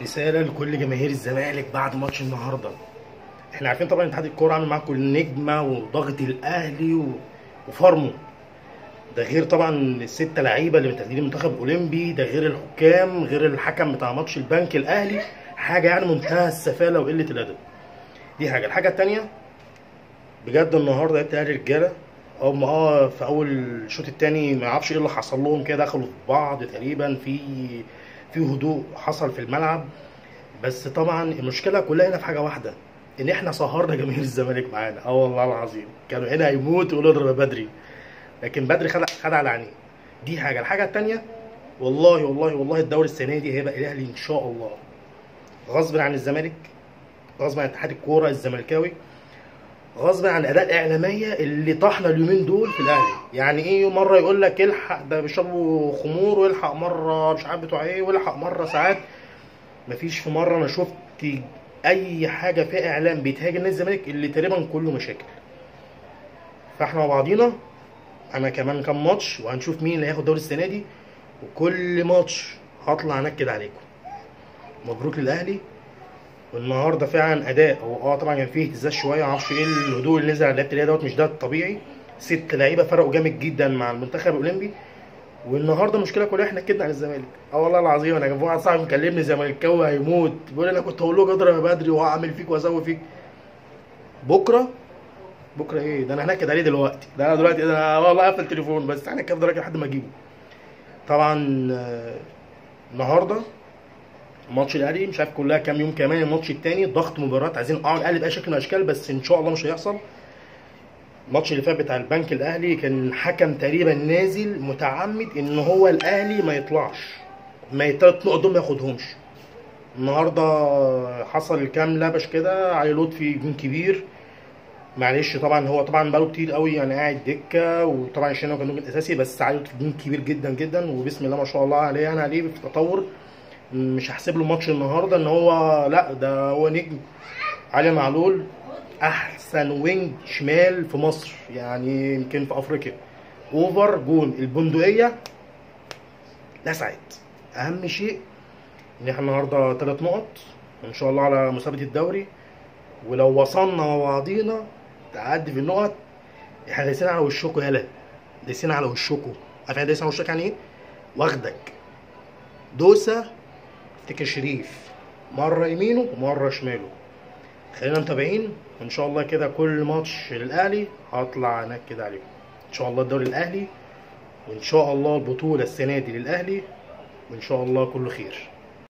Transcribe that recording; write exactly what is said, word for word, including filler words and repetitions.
رسالة لكل جماهير الزمالك بعد ماتش النهارده. احنا عارفين طبعا اتحاد الكورة عامل معاكم النجمة وضغط الاهلي و... وفارمو. ده غير طبعا الستة لعيبة اللي متأهلين المنتخب الاولمبي، ده غير الحكام، غير الحكم بتاع ماتش البنك الاهلي. حاجة يعني منتهى السفالة وقلة الادب. دي حاجة. الحاجة التانية بجد النهارده لعبت الاهلي رجالة. هم اه في اول الشوط التاني ما اعرفش ايه اللي حصل لهم كده، دخلوا في بعض تقريبا، في في هدوء حصل في الملعب. بس طبعا المشكله كلها هنا في حاجه واحده، ان احنا سهرنا جماهير الزمالك معانا. اه والله العظيم كانوا هنا هيموتوا يقولوا اضرب يا بدري، لكن بدري خد خد على عينيه. دي حاجه. الحاجه الثانيه، والله والله والله الدوري السنه دي هيبقى الاهلي ان شاء الله، غصب عن الزمالك، غصب عن اتحاد الكوره الزملكاوي، غصب عن الاداء الاعلاميه اللي طحنا اليومين دول في الاهلي. يعني ايه، مره يقول لك الحق ده بيشربوا خمور، ويلحق مره مش عارف بتوع ايه، ويلحق مره ساعات. مفيش في مره انا شفت اي حاجه فيها اعلام بيتهاجم نادي الزمالك، اللي تقريبا كله مشاكل. فاحنا مع بعضينا، انا كمان كام ماتش وهنشوف مين اللي هياخد دوري السنه دي، وكل ماتش هطلع انكد عليكم. مبروك للاهلي. والنهارده فعلا اداء، هو اه طبعا كان فيه اهتزاز شويه، معرفش ايه الهدوء اللي نزل على لعيبه الاهلي دوت، مش ده الطبيعي. ست لعيبه فرقوا جامد جدا مع المنتخب الاولمبي. والنهارده المشكله كلها احنا كدنا على الزمالك. اه والله العظيم انا كان في واحد صاحبي مكلمني زملكاوي هيموت، بيقول لي انا كنت هقول له اضرب يا بدري وهعمل فيك واسوي فيك. بكره بكره ايه ده، انا هنكد عليه دلوقتي. ده انا دلوقتي ده انا والله قافل التليفون، بس هنكد دلوقتي لحد ما اجيبه. طبعا آه، النهارده ماتش الاهلي مش عارف كلها كام يوم كمان الماتش التاني، ضغط مباراه، عايزين اه الاهلي باي شكل من الاشكال، بس ان شاء الله مش هيحصل. الماتش اللي فات بتاع البنك الاهلي كان الحكم تقريبا نازل متعمد ان هو الاهلي ما يطلعش، ما التلات نقط دول ما ياخدهمش. النهارده حصل كام لبش كده، علي لطفي جون كبير. معلش طبعا هو طبعا بقاله كتير قوي يعني قاعد دكه، وطبعا عشان هو كان نجم اساسي، بس علي لطفي جون كبير جدا جدا، وبسم الله ما شاء الله عليه يعني عليه في تطور. مش هحسب له ماتش النهارده ان هو لا، ده هو نجم. علي معلول احسن وينج شمال في مصر، يعني يمكن في افريقيا. اوفر جون البندقيه لسعت. اهم شيء ان احنا النهارده ثلاث نقط ان شاء الله على مسابقه الدوري، ولو وصلنا مع بعضينا تعدي في النقط. احنا دايسين على وشكوا، يالا دايسين على وشكوا. عارف يعني دايسين على وشك يعني ايه؟ واخدك دوسه تيكا شريف، مره يمينه ومره شماله. خلينا متابعين ان شاء الله كده، كل ماتش للاهلي هطلع انكد عليكم. ان شاء الله الدوري الاهلي، وان شاء الله البطوله السنه دي للاهلي، وان شاء الله كله خير.